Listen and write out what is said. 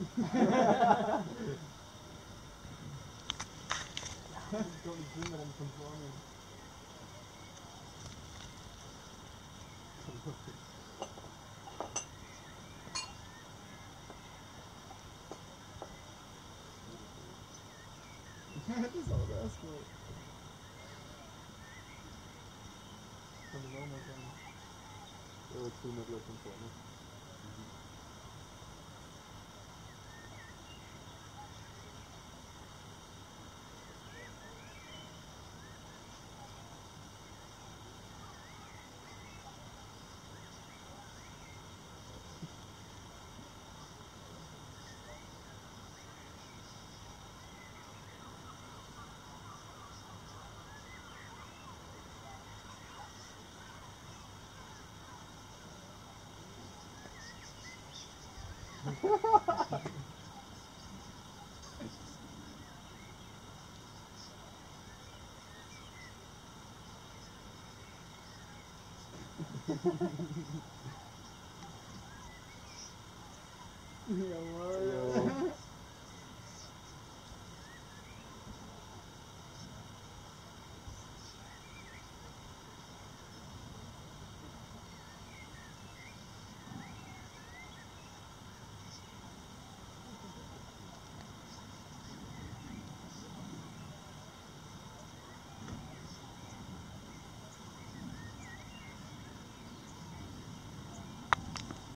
Ich glaube, ich bringe dann von vorne. Das ist auch das erste Mal. Kann ich auch mal sagen. Ja, jetzt tun wir gleich von vorne. Jawohl.